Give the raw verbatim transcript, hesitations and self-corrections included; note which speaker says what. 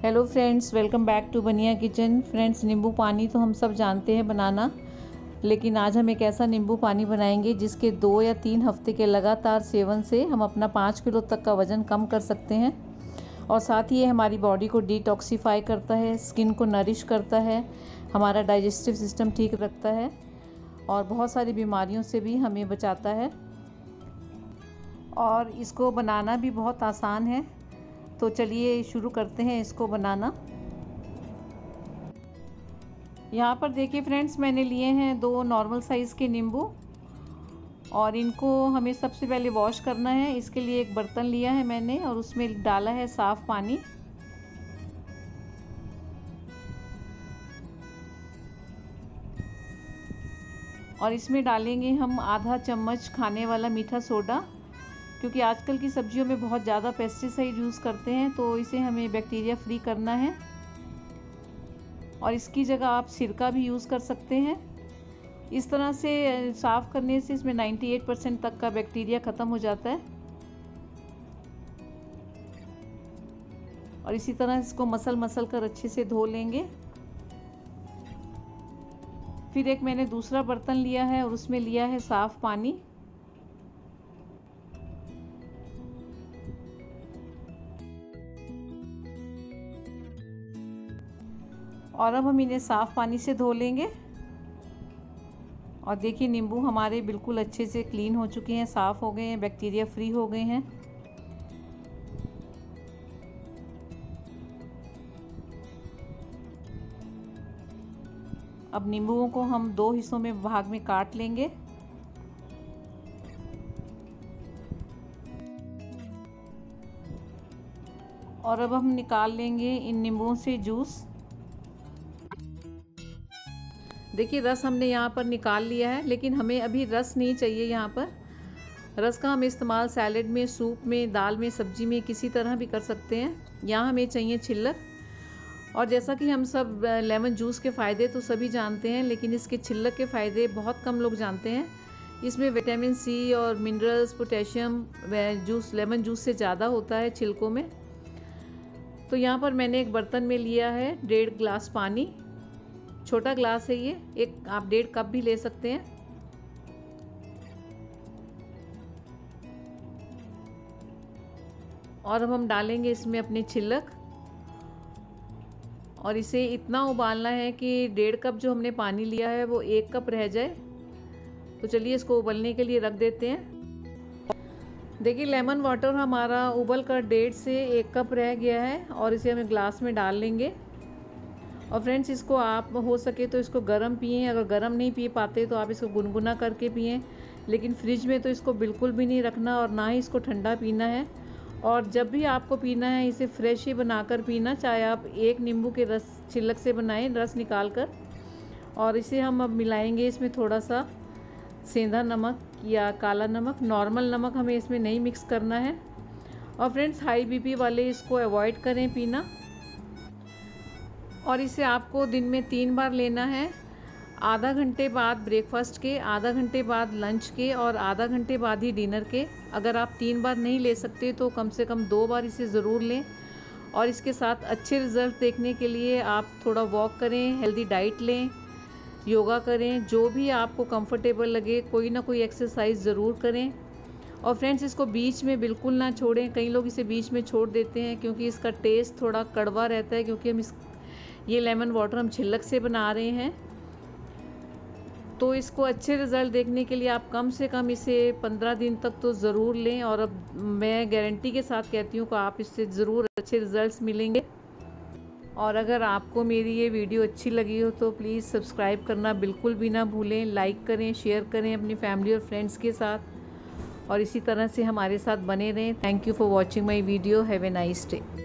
Speaker 1: Hello friends, welcome back to Baniya kitchen. Friends, नींबू पानी तो हम सब जानते हैं बनाना, लेकिन आज हम एक ऐसा नींबू पानी बनाएंगे जिसके दो या तीन हफ्ते के लगातार सेवन से हम अपना पाँच किलो तक का वज़न कम कर सकते हैं। और साथ ही ये हमारी बॉडी को डिटॉक्सीफाई करता है, स्किन को नरिश करता है, हमारा डाइजेस्टिव सिस्टम ठीक रखता है और बहुत सारी बीमारियों से भी हमें बचाता है। और इसको बनाना भी बहुत आसान है, तो चलिए शुरू करते हैं इसको बनाना। यहाँ पर देखिए फ्रेंड्स, मैंने लिए हैं दो नॉर्मल साइज़ के नींबू और इनको हमें सबसे पहले वॉश करना है। इसके लिए एक बर्तन लिया है मैंने और उसमें डाला है साफ़ पानी। और इसमें डालेंगे हम आधा चम्मच खाने वाला मीठा सोडा, क्योंकि आजकल की सब्जियों में बहुत ज़्यादा पेस्टिसाइड यूज़ करते हैं, तो इसे हमें बैक्टीरिया फ्री करना है। और इसकी जगह आप सिरका भी यूज़ कर सकते हैं। इस तरह से साफ़ करने से इसमें अट्ठानवे परसेंट तक का बैक्टीरिया ख़त्म हो जाता है। और इसी तरह इसको मसल मसल कर अच्छे से धो लेंगे। फिर एक मैंने दूसरा बर्तन लिया है और उसमें लिया है साफ़ पानी। और अब हम इन्हें साफ़ पानी से धो लेंगे। और देखिए, नींबू हमारे बिल्कुल अच्छे से क्लीन हो चुके हैं, साफ़ हो गए हैं, बैक्टीरिया फ्री हो गए हैं। अब नींबुओं को हम दो हिस्सों में भाग में काट लेंगे। और अब हम निकाल लेंगे इन नींबुओं से जूस। देखिए, रस हमने यहाँ पर निकाल लिया है, लेकिन हमें अभी रस नहीं चाहिए। यहाँ पर रस का हम इस्तेमाल सैलेड में, सूप में, दाल में, सब्जी में किसी तरह भी कर सकते हैं। यहाँ हमें चाहिए छिलक। और जैसा कि हम सब लेमन जूस के फ़ायदे तो सभी जानते हैं, लेकिन इसके छिलक के फ़ायदे बहुत कम लोग जानते हैं। इसमें विटामिन सी और minerals, potassium juice lemon juice से ज़्यादा होता है छिलकों में। तो यहाँ पर मैंने एक बर्तन में लिया है डेढ़ गिलास पानी। छोटा ग्लास है ये, एक आप डेढ़ कप भी ले सकते हैं। और अब हम डालेंगे इसमें अपने छिलक और इसे इतना उबालना है कि डेढ़ कप जो हमने पानी लिया है वो एक कप रह जाए। तो चलिए इसको उबलने के लिए रख देते हैं। देखिए, लेमन वाटर हमारा उबल कर डेढ़ से एक कप रह गया है और इसे हमें ग्लास में डाल लेंगे। और फ्रेंड्स, इसको आप हो सके तो इसको गर्म पिएं। अगर गर्म नहीं पी पाते तो आप इसको गुनगुना करके पिएं, लेकिन फ्रिज में तो इसको बिल्कुल भी नहीं रखना और ना ही इसको ठंडा पीना है। और जब भी आपको पीना है इसे फ्रेश ही बनाकर पीना, चाहे आप एक नींबू के रस छिलक से बनाएं, रस निकाल कर। और इसे हम अब मिलाएंगे इसमें थोड़ा सा सेंधा नमक या काला नमक। नॉर्मल नमक हमें इसमें नहीं मिक्स करना है। और फ्रेंड्स, हाई बीपी वाले इसको अवॉइड करें पीना। और इसे आपको दिन में तीन बार लेना है, आधा घंटे बाद ब्रेकफास्ट के, आधा घंटे बाद लंच के और आधा घंटे बाद ही डिनर के। अगर आप तीन बार नहीं ले सकते तो कम से कम दो बार इसे ज़रूर लें। और इसके साथ अच्छे रिज़ल्ट देखने के लिए आप थोड़ा वॉक करें, हेल्दी डाइट लें, योगा करें, जो भी आपको कंफर्टेबल लगे, कोई ना कोई एक्सरसाइज ज़रूर करें। और फ्रेंड्स, इसको बीच में बिल्कुल ना छोड़ें। कई लोग इसे बीच में छोड़ देते हैं क्योंकि इसका टेस्ट थोड़ा कड़वा रहता है, क्योंकि हम इस ये लेमन वाटर हम छिलक से बना रहे हैं। तो इसको अच्छे रिज़ल्ट देखने के लिए आप कम से कम इसे पंद्रह दिन तक तो ज़रूर लें। और अब मैं गारंटी के साथ कहती हूँ कि आप इससे ज़रूर अच्छे रिज़ल्ट्स मिलेंगे। और अगर आपको मेरी ये वीडियो अच्छी लगी हो तो प्लीज़ सब्सक्राइब करना बिल्कुल भी ना भूलें। लाइक करें, शेयर करें अपनी फैमिली और फ्रेंड्स के साथ, और इसी तरह से हमारे साथ बने रहें। Thank you for watching my video. Have a nice day.